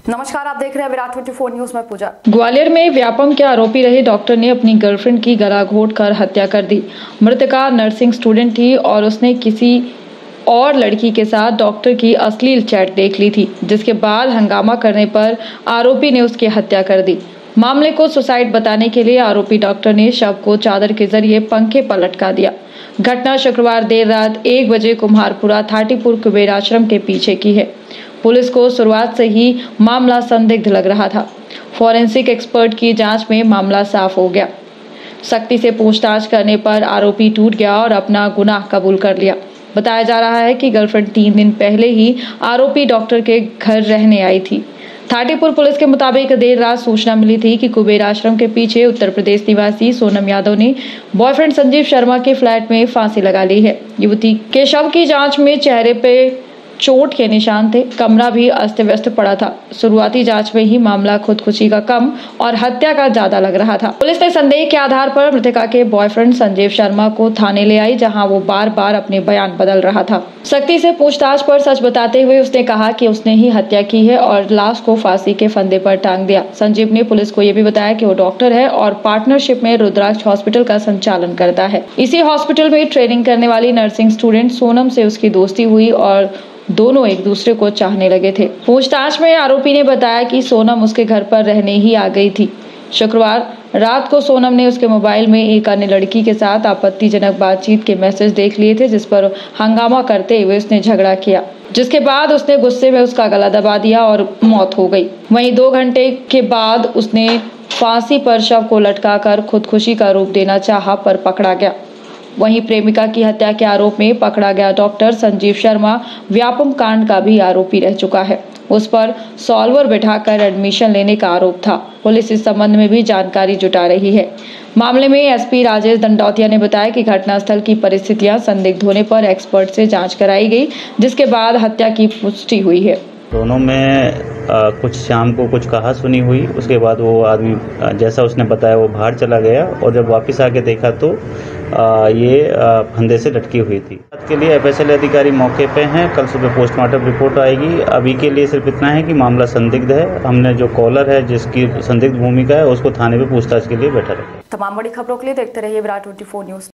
नमस्कार, आप देख रहे हैं विराट 24 न्यूज में पूजा। ग्वालियर में व्यापम के आरोपी रहे डॉक्टर ने अपनी गर्लफ्रेंड की गला घोंटकर हत्या कर दी। मृतका नर्सिंग स्टूडेंट थी और उसने किसी और लड़की के साथ डॉक्टर की अश्लील चैट देख ली थी, जिसके बाद हंगामा करने पर आरोपी ने उसकी हत्या कर दी। मामले को सुसाइड बताने के लिए आरोपी डॉक्टर ने शव को चादर के जरिए पंखे पर लटका दिया। घटना शुक्रवार देर रात 1 बजे कुम्हारपुरा थाटीपुर कुबेर आश्रम के पीछे की है। पुलिस को शुरुआत से ही मामला संदिग्ध लग रहा था। फॉरेंसिक एक्सपर्ट की जांच में मामला साफ हो गया। सख्ती से पूछताछ करने पर आरोपी टूट गया और अपना गुनाह कबूल कर लिया। बताया जा रहा है कि गर्लफ्रेंड 3 दिन पहले ही आरोपी डॉक्टर के घर रहने आई थी। थाटीपुर पुलिस के मुताबिक देर रात सूचना मिली थी कि कुबेर आश्रम के पीछे उत्तर प्रदेश निवासी सोनम यादव ने बॉयफ्रेंड संजीव शर्मा के फ्लैट में फांसी लगा ली है। युवती के शव की जांच में चेहरे पे चोट के निशान थे। कमरा भी अस्त व्यस्त पड़ा था। शुरुआती जांच में ही मामला खुदकुशी का कम और हत्या का ज्यादा लग रहा था। पुलिस ने संदेह के आधार पर मृतका के बॉयफ्रेंड संजीव शर्मा को थाने ले आई, जहां वो बार बार अपने बयान बदल रहा था। सख्ती से पूछताछ पर सच बताते हुए उसने कहा कि उसने ही हत्या की है और लाश को फांसी के फंदे पर टांग दिया। संजीव ने पुलिस को यह भी बताया कि वो डॉक्टर है और पार्टनरशिप में रुद्राक्ष हॉस्पिटल का संचालन करता है। इसी हॉस्पिटल में ट्रेनिंग करने वाली नर्सिंग स्टूडेंट सोनम से उसकी दोस्ती हुई और दोनों एक दूसरे को चाहने लगे थे। पूछताछ में आरोपी ने बताया कि सोनम उसके घर पर रहने ही आ गई थी। शुक्रवार रात को सोनम ने उसके मोबाइल में एक अन्य लड़की के साथ आपत्तिजनक बातचीत के मैसेज देख लिए थे, जिस पर हंगामा करते हुए उसने झगड़ा किया, जिसके बाद उसने गुस्से में उसका गला दबा दिया और मौत हो गई। वहीं 2 घंटे के बाद उसने फांसी पर शव को लटकाकर खुदकुशी का रूप देना चाहा, पर पकड़ा गया। वहीं प्रेमिका की हत्या के आरोप में पकड़ा गया डॉक्टर संजीव शर्मा व्यापम कांड का भी आरोपी रह चुका है। उस पर सॉल्वर बिठाकर एडमिशन लेने का आरोप था। पुलिस इस संबंध में भी जानकारी जुटा रही है। मामले में एसपी राजेश दंडौतिया ने बताया कि घटनास्थल की परिस्थितियां संदिग्ध होने पर एक्सपर्ट से जांच कराई गई, जिसके बाद हत्या की पुष्टि हुई है। दोनों में कुछ शाम को कुछ कहा सुनी हुई। उसके बाद वो आदमी जैसा उसने बताया वो बाहर चला गया और जब वापस आके देखा तो ये फंदे से लटकी हुई थी। बात के लिए एफएसएल अधिकारी मौके पे हैं। कल सुबह पोस्टमार्टम रिपोर्ट आएगी। अभी के लिए सिर्फ इतना है कि मामला संदिग्ध है। हमने जो कॉलर है जिसकी संदिग्ध भूमिका है उसको थाने पे पूछताछ के लिए बैठा रखा है। तमाम बड़ी खबरों के लिए देखते रहिए विराट 24 न्यूज।